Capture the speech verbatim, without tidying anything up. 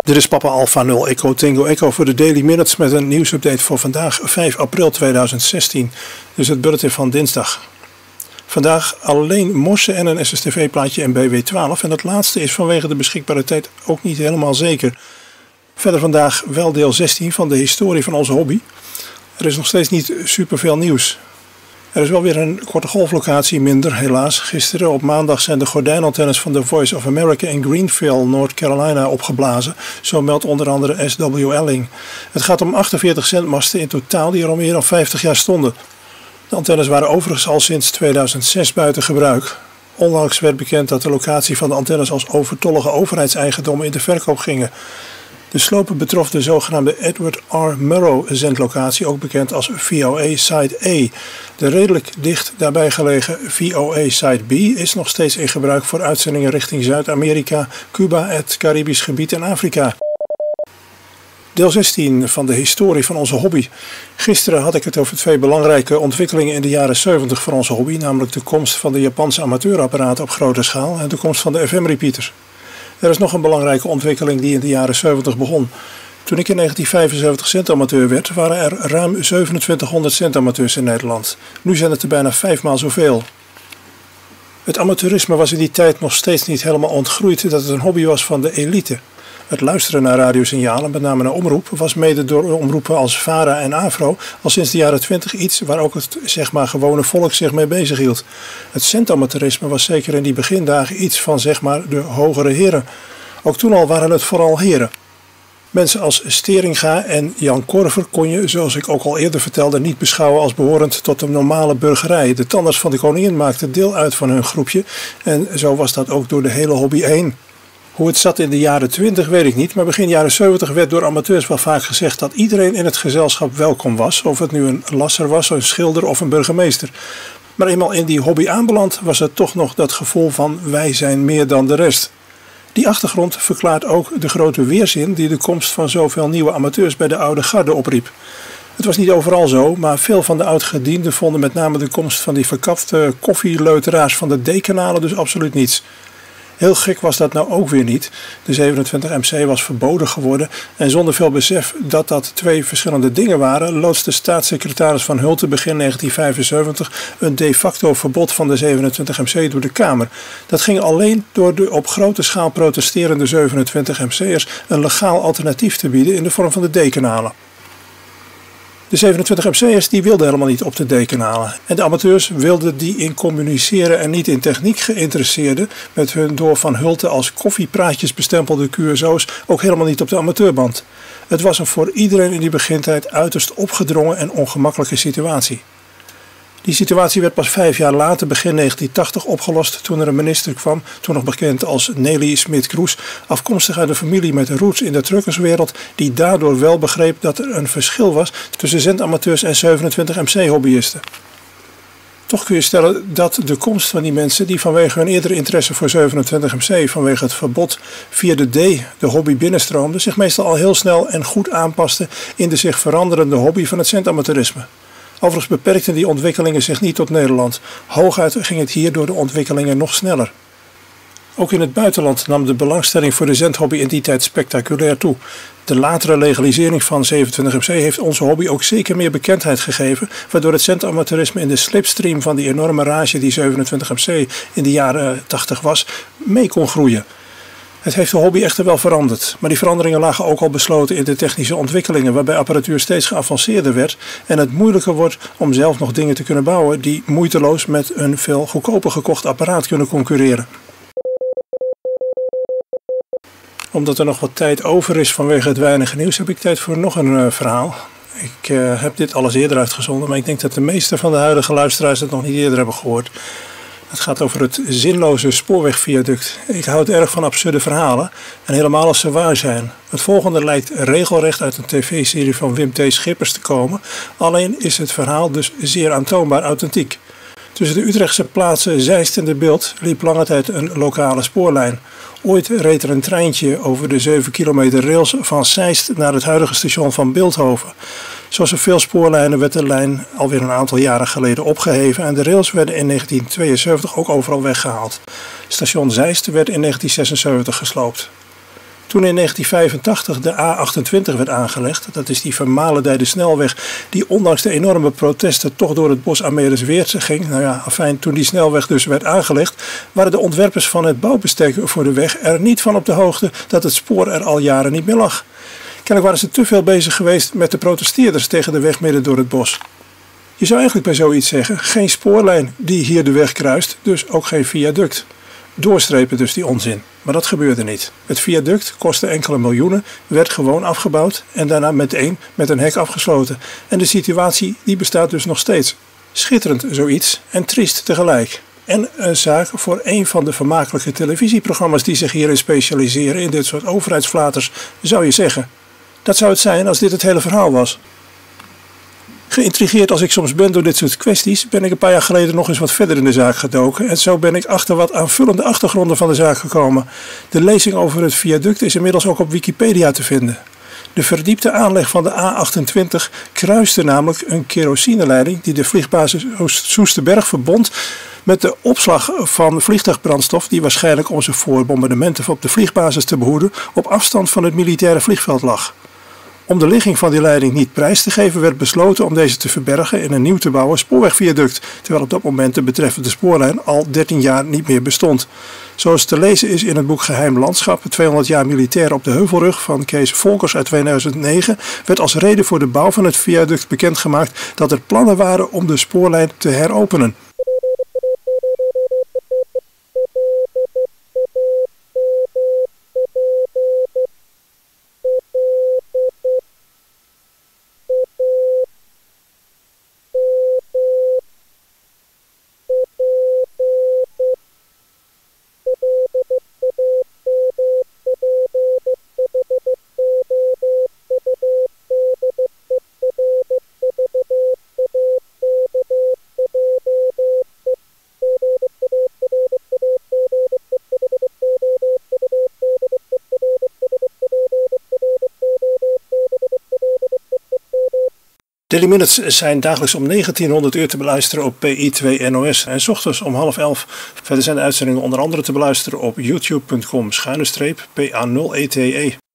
Dit is Papa Alpha nul Echo Tango Echo voor de Daily Minutes met een nieuwsupdate voor vandaag vijf april tweeduizend zestien. Dus het bulletin van dinsdag. Vandaag alleen morsen en een S S T V-plaatje en B W twaalf en dat laatste is vanwege de beschikbare tijd ook niet helemaal zeker. Verder vandaag wel deel zestien van de historie van onze hobby. Er is nog steeds niet superveel nieuws. Er is wel weer een korte golflocatie minder, helaas. Gisteren op maandag zijn de gordijnantennes van The Voice of America in Greenville, North Carolina opgeblazen. Zo meldt onder andere S W Elling. Het gaat om achtenveertig zendmasten in totaal die er al meer dan vijftig jaar stonden. De antennes waren overigens al sinds tweeduizend zes buiten gebruik. Onlangs werd bekend dat de locatie van de antennes als overtollige overheidseigendommen in de verkoop gingen. De slopen betrof de zogenaamde Edward R. Murrow zendlocatie, ook bekend als V O A Site A. De redelijk dicht daarbij gelegen V O A Site B is nog steeds in gebruik voor uitzendingen richting Zuid-Amerika, Cuba, het Caribisch gebied en Afrika. Deel zestien van de historie van onze hobby. Gisteren had ik het over twee belangrijke ontwikkelingen in de jaren zeventig voor onze hobby, namelijk de komst van de Japanse amateurapparaten op grote schaal en de komst van de F M-repeater. Er is nog een belangrijke ontwikkeling die in de jaren zeventig begon. Toen ik in negentien vijfenzeventig centamateur werd, waren er ruim zevenentwintighonderd centamateurs in Nederland. Nu zijn het er bijna vijfmaal zoveel. Het amateurisme was in die tijd nog steeds niet helemaal ontgroeid dat het een hobby was van de elite. Het luisteren naar radiosignalen, met name naar omroep, was mede door omroepen als VARA en AVRO al sinds de jaren twintig iets waar ook het zeg maar gewone volk zich mee bezig hield. Het centamateurisme was zeker in die begindagen iets van zeg maar de hogere heren. Ook toen al waren het vooral heren. Mensen als Steringa en Jan Korver kon je, zoals ik ook al eerder vertelde, niet beschouwen als behorend tot de normale burgerij. De tandarts van de koningin maakte deel uit van hun groepje en zo was dat ook door de hele hobby heen. Hoe het zat in de jaren twintig weet ik niet, maar begin jaren zeventig werd door amateurs wel vaak gezegd dat iedereen in het gezelschap welkom was, of het nu een lasser was, een schilder of een burgemeester. Maar eenmaal in die hobby aanbeland was er toch nog dat gevoel van wij zijn meer dan de rest. Die achtergrond verklaart ook de grote weerzin die de komst van zoveel nieuwe amateurs bij de oude garde opriep. Het was niet overal zo, maar veel van de oud-gedienden vonden met name de komst van die verkapte koffieleuteraars van de D-kanalen dus absoluut niets. Heel gek was dat nou ook weer niet. De zevenentwintig M C was verboden geworden en zonder veel besef dat dat twee verschillende dingen waren, loodste staatssecretaris Van Hulten begin negentien vijfenzeventig een de facto verbod van de zevenentwintig M C door de Kamer. Dat ging alleen door de op grote schaal protesterende zevenentwintig M C'ers een legaal alternatief te bieden in de vorm van de D-kanalen. De zevenentwintig M C'ers die wilden helemaal niet op de D-kanalen. En de amateurs wilden die in communiceren en niet in techniek geïnteresseerden met hun door Van Hulten als koffiepraatjes bestempelde Q S O's ook helemaal niet op de amateurband. Het was een voor iedereen in die begintijd uiterst opgedrongen en ongemakkelijke situatie. Die situatie werd pas vijf jaar later, begin negentien tachtig, opgelost toen er een minister kwam, toen nog bekend als Nelly Smit-Kroes, afkomstig uit een familie met roots in de truckerswereld, die daardoor wel begreep dat er een verschil was tussen zendamateurs en zevenentwintig M C-hobbyisten. Toch kun je stellen dat de komst van die mensen die vanwege hun eerdere interesse voor zevenentwintig M C vanwege het verbod via de D de hobby binnenstroomde, zich meestal al heel snel en goed aanpaste in de zich veranderende hobby van het zendamateurisme. Overigens beperkten die ontwikkelingen zich niet tot Nederland. Hooguit ging het hier door de ontwikkelingen nog sneller. Ook in het buitenland nam de belangstelling voor de zendhobby in die tijd spectaculair toe. De latere legalisering van zevenentwintig M C heeft onze hobby ook zeker meer bekendheid gegeven, waardoor het zendamateurisme in de slipstream van die enorme rage die zevenentwintig M C in de jaren tachtig was, mee kon groeien. Het heeft de hobby echter wel veranderd, maar die veranderingen lagen ook al besloten in de technische ontwikkelingen waarbij apparatuur steeds geavanceerder werd en het moeilijker wordt om zelf nog dingen te kunnen bouwen die moeiteloos met een veel goedkoper gekocht apparaat kunnen concurreren. Omdat er nog wat tijd over is vanwege het weinige nieuws heb ik tijd voor nog een uh, verhaal. Ik uh, heb dit alles eerder uitgezonden, maar ik denk dat de meeste van de huidige luisteraars het nog niet eerder hebben gehoord. Het gaat over het zinloze spoorwegviaduct. Ik houd erg van absurde verhalen en helemaal als ze waar zijn. Het volgende lijkt regelrecht uit een tv-serie van Wim T. Schippers te komen, alleen is het verhaal dus zeer aantoonbaar authentiek. Tussen de Utrechtse plaatsen Zeist en De Bilt liep lange tijd een lokale spoorlijn. Ooit reed er een treintje over de zeven kilometer rails van Zeist naar het huidige station van Bilthoven. Zoals er veel spoorlijnen werd de lijn alweer een aantal jaren geleden opgeheven en de rails werden in negentien tweeënzeventig ook overal weggehaald. Station Zeist werd in negentien zesenzeventig gesloopt. Toen in negentien vijfentachtig de A achtentwintig werd aangelegd, dat is die vermalendijde snelweg die ondanks de enorme protesten toch door het bos Ameresweert ging. Nou ja, afijn, toen die snelweg dus werd aangelegd, waren de ontwerpers van het bouwbestek voor de weg er niet van op de hoogte dat het spoor er al jaren niet meer lag. Kennelijk waren ze te veel bezig geweest met de protesteerders tegen de weg midden door het bos. Je zou eigenlijk bij zoiets zeggen, geen spoorlijn die hier de weg kruist, dus ook geen viaduct. Doorstrepen dus die onzin. Maar dat gebeurde niet. Het viaduct kostte enkele miljoenen, werd gewoon afgebouwd en daarna meteen met een hek afgesloten. En de situatie die bestaat dus nog steeds. Schitterend zoiets en triest tegelijk. En een zaak voor een van de vermakelijke televisieprogramma's die zich hierin specialiseren in dit soort overheidsflaters, zou je zeggen. Dat zou het zijn als dit het hele verhaal was. Geïntrigeerd als ik soms ben door dit soort kwesties, ben ik een paar jaar geleden nog eens wat verder in de zaak gedoken en zo ben ik achter wat aanvullende achtergronden van de zaak gekomen. De lezing over het viaduct is inmiddels ook op Wikipedia te vinden. De verdiepte aanleg van de A achtentwintig kruiste namelijk een kerosineleiding die de vliegbasis Soesterberg verbond met de opslag van vliegtuigbrandstof die waarschijnlijk om ze voor bombardementen op de vliegbasis te behoeden op afstand van het militaire vliegveld lag. Om de ligging van die leiding niet prijs te geven werd besloten om deze te verbergen in een nieuw te bouwen spoorwegviaduct, terwijl op dat moment de betreffende spoorlijn al dertien jaar niet meer bestond. Zoals te lezen is in het boek Geheim Landschap, tweehonderd jaar militair op de Heuvelrug van Kees Volkers uit tweeduizend negen, werd als reden voor de bouw van het viaduct bekendgemaakt dat er plannen waren om de spoorlijn te heropenen. Daily Minutes zijn dagelijks om negentienhonderd uur te beluisteren op P I twee N O S en 's ochtends om half elf. Verder zijn de uitzendingen onder andere te beluisteren op youtube punt com schuine streep P A nul E T E.